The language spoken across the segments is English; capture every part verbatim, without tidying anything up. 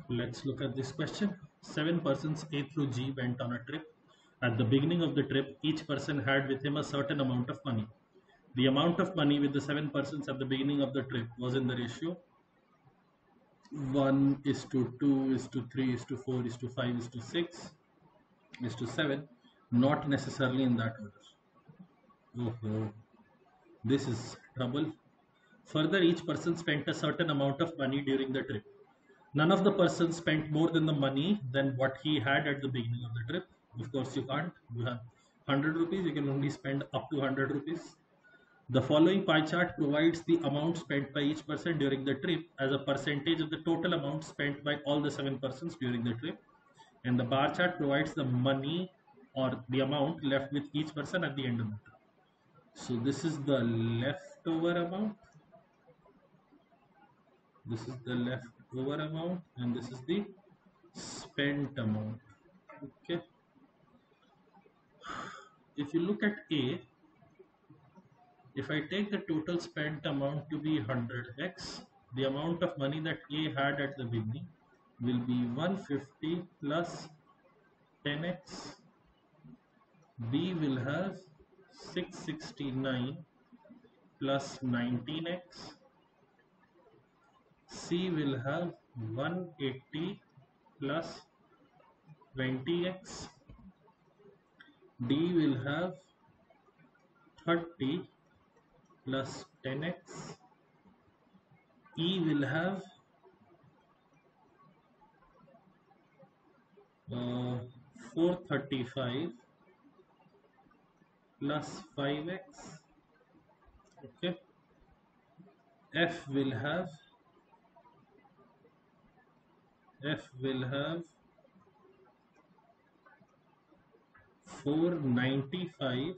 Let's look at this question. Seven persons A through G went on a trip. At the beginning of the trip, each person had with him a certain amount of money. The amount of money with the seven persons at the beginning of the trip was in the ratio one is to two is to three is to four is to five is to six is to seven, not necessarily in that order. Oh, this is trouble. Further, each person spent a certain amount of money during the trip. None of the persons spent more than the money than what he had at the beginning of the trip. Of course, you can't. You have one hundred rupees, you can only spend up to one hundred rupees. The following pie chart provides the amount spent by each person during the trip as a percentage of the total amount spent by all the seven persons during the trip. And the bar chart provides the money or the amount left with each person at the end of the trip. So this is the leftover amount. This is the leftover amount, and this is the spent amount. Okay. If you look at A, if I take the total spent amount to be one hundred x, the amount of money that A had at the beginning will be one hundred fifty plus ten x. B will have six hundred sixty-nine plus nineteen x. C will have one hundred eighty plus twenty x. D will have thirty plus ten x. E will have uh, four hundred thirty-five plus five x. Okay. F will have F will have four hundred ninety-five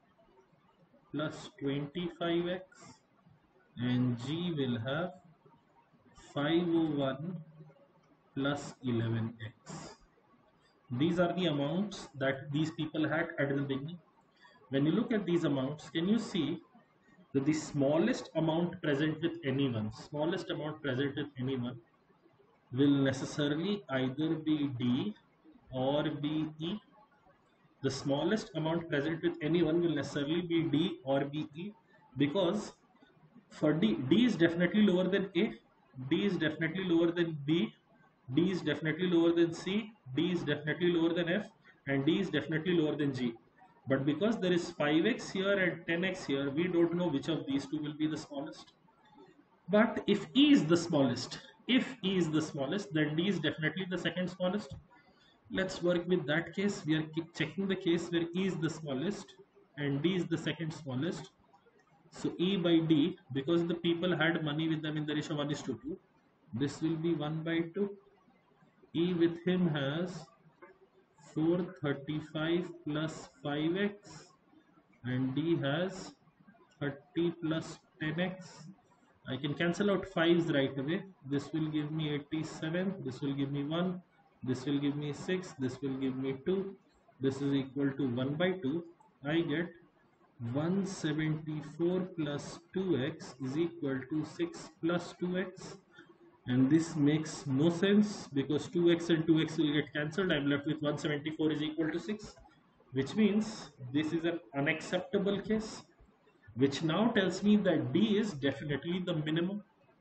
plus twenty-five x, and G will have five hundred one plus eleven x. These are the amounts that these people had at the beginning. When you look at these amounts, can you see that the smallest amount present with anyone, smallest amount present with anyone will necessarily either be D or be E. The smallest amount present with anyone will necessarily be D or be E, because for D, D is definitely lower than A, D is definitely lower than B, D is definitely lower than C, D is definitely lower than F, and D is definitely lower than G. But because there is five x here and ten x here, we don't know which of these two will be the smallest. But if E is the smallest, if E is the smallest, then D is definitely the second smallest. Let's work with that case. We are checking the case where E is the smallest and D is the second smallest. So E by D, because the people had money with them in the ratio one is to two, this will be one by two. E with him has four hundred thirty-five plus five x, and D has thirty plus ten x. I can cancel out fives right away. This will give me eighty-seven, this will give me one, this will give me six, this will give me two, this is equal to one by two. I get one hundred seventy-four plus two x is equal to six plus two x, and this makes no sense because two x and two x will get cancelled. I'm left with one hundred seventy-four is equal to six, which means this is an unacceptable case, which now tells me that D is definitely the minimum.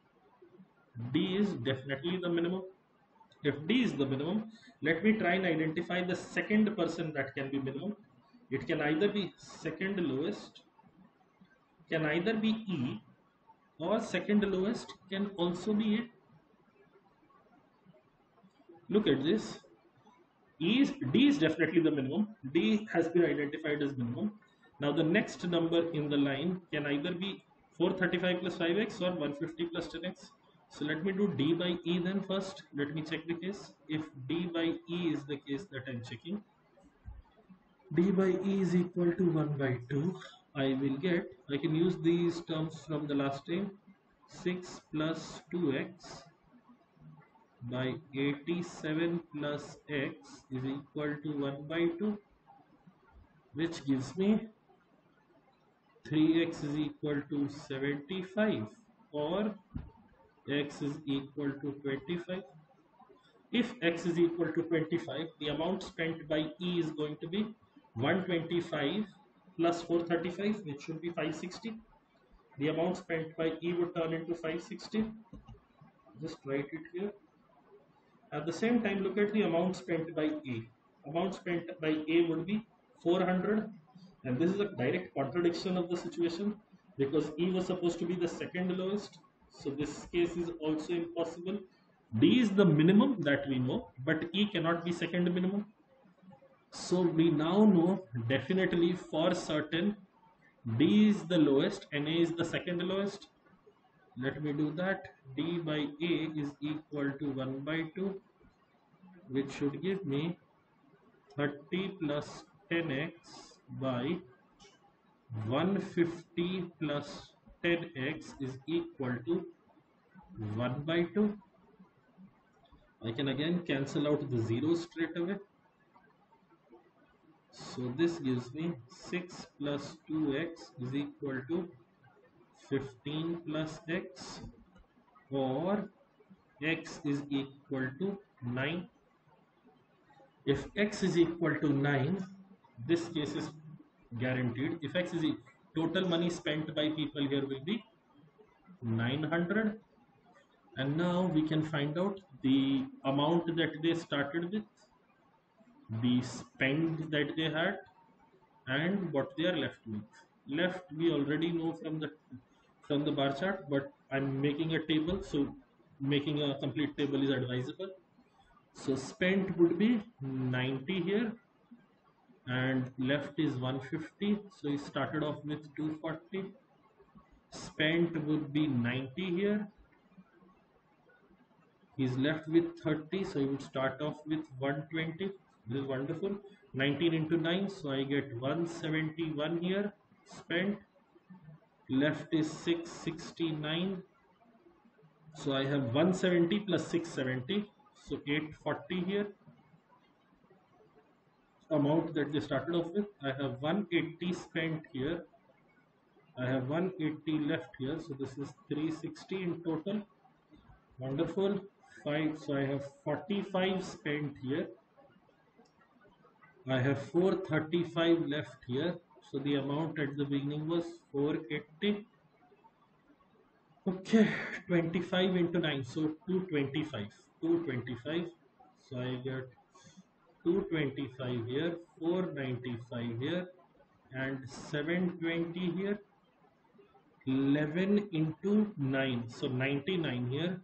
D is definitely the minimum. If D is the minimum, let me try and identify the second person that can be minimum. It can either be second lowest, can either be E, or second lowest can also be it. Look at this. E is, D is definitely the minimum. D has been identified as minimum. Now the next number in the line can either be four hundred thirty-five plus five x or one hundred fifty plus ten x. So let me do D by E then first. Let me check the case. If D by E is the case that I'm checking, D by E is equal to one by two. I will get, I can use these terms from the last time. six plus two x by eighty-seven plus x is equal to one by two, which gives me three x is equal to seventy-five, or x is equal to twenty-five. if x is equal to twenty-five, the amount spent by E is going to be one hundred twenty-five plus four hundred thirty-five, which should be five hundred sixty. The amount spent by E would turn into five hundred sixty. Just write it here. At the same time, look at the amount spent by A. Amount spent by A would be four hundred, and this is a direct contradiction of the situation because E was supposed to be the second lowest. So this case is also impossible. D is the minimum that we know, but E cannot be second minimum. So we now know definitely for certain D is the lowest and A is the second lowest. Let me do that. D by A is equal to one by two, which should give me thirty plus ten x by one hundred fifty plus ten x is equal to one by two. I can again cancel out the zeros straight away. So this gives me six plus two x is equal to fifteen plus x, or x is equal to nine. If x is equal to nine, this case is guaranteed. If x is equal, total money spent by people here will be nine hundred. And now we can find out the amount that they started with, the spend that they had, and what they are left with. Left we already know from the from the bar chart, but I'm making a table, so making a complete table is advisable. So spent would be ninety here, and left is one hundred fifty. So he started off with two hundred forty. Spent would be ninety here. He's left with thirty, so he would start off with one hundred twenty. This is wonderful. nineteen into nine, so I get one hundred seventy-one here spent. Left is six hundred sixty-nine, so I have one hundred seventy plus six hundred seventy, so eight hundred forty here. Amount that they started off with, I have one hundred eighty spent here, I have one hundred eighty left here, so this is three hundred sixty in total. Wonderful. Five, so I have forty-five spent here, I have four hundred thirty-five left here, so the amount at the beginning was four hundred eighty. Okay, twenty-five into nine, so two hundred twenty-five. two hundred twenty-five, so I get two hundred twenty-five here, four hundred ninety-five here, and seven hundred twenty here. eleven into nine, so ninety-nine here,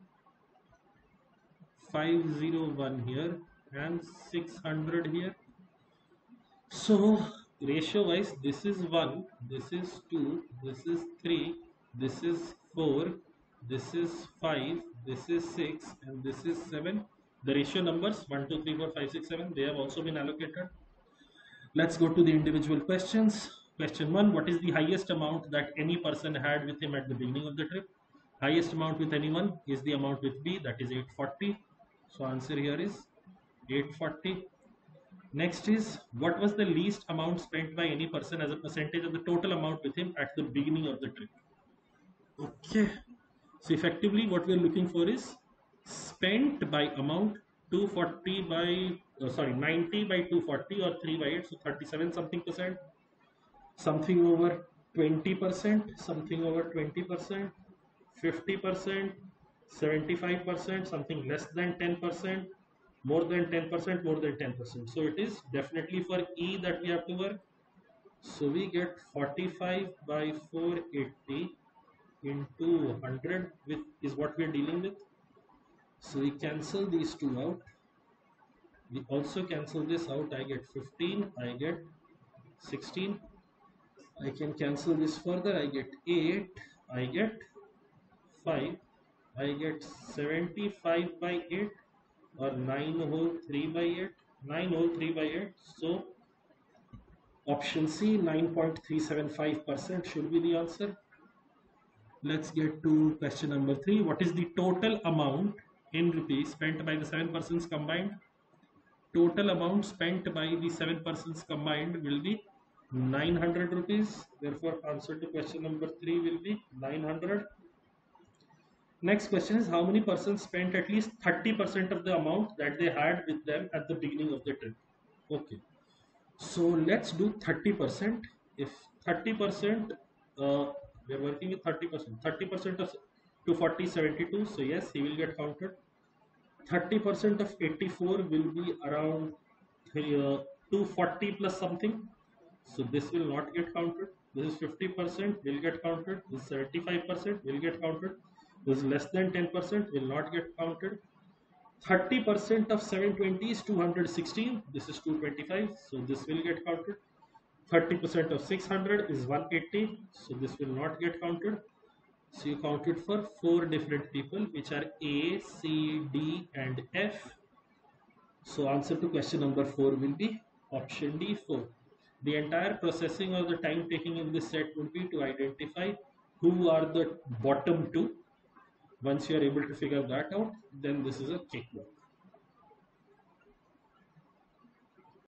five hundred one here, and six hundred here. So ratio wise, this is one, this is two, this is three, this is four, this is five, this is six, and this is seven. The ratio numbers one, two, three, four, five, six, seven, they have also been allocated. Let's go to the individual questions. Question one, what is the highest amount that any person had with him at the beginning of the trip? Highest amount with anyone is the amount with B, that is eight hundred forty. So answer here is eight hundred forty. Next is, what was the least amount spent by any person as a percentage of the total amount with him at the beginning of the trip? Okay, so effectively what we are looking for is spent by amount, two hundred forty by uh, sorry ninety by two hundred forty, or three by eight, so thirty-seven something percent, something over twenty percent, something over twenty percent, fifty percent, seventy-five percent, something less than ten percent, more than ten percent, more than ten percent. So it is definitely for E that we have to work. So we get forty-five by four hundred eighty into one hundred, with is what we are dealing with. So we cancel these two out. We also cancel this out. I get fifteen, I get sixteen. I can cancel this further. I get eight, I get five, I get seventy-five by eight, or nine whole three by eight, nine whole three by eight. So option C, nine point three seven five percent should be the answer. Let's get to question number three. What is the total amount in rupees spent by the seven persons combined? Total amount spent by the seven persons combined will be nine hundred rupees. Therefore, answer to question number three will be nine hundred. Next question is, how many persons spent at least thirty percent of the amount that they had with them at the beginning of the trip? Okay, so let's do thirty percent. If thirty percent, uh, we are working with thirty percent. thirty percent of two forty, seventy-two, so yes, he will get counted. thirty percent of eighty-four will be around uh, two forty plus something, so this will not get counted. This is fifty percent, will get counted. This is seventy-five percent, will get counted. This is less than ten percent, will not get counted. thirty percent of seven twenty is two hundred sixteen, this is two twenty-five, so this will get counted. thirty percent of six hundred is one eighty, so this will not get counted. So you counted for four different people, which are A, C, D and F. So answer to question number four will be option D, four. The entire processing or the time taking in this set would be to identify who are the bottom two. Once you are able to figure that out, then this is a checkbook.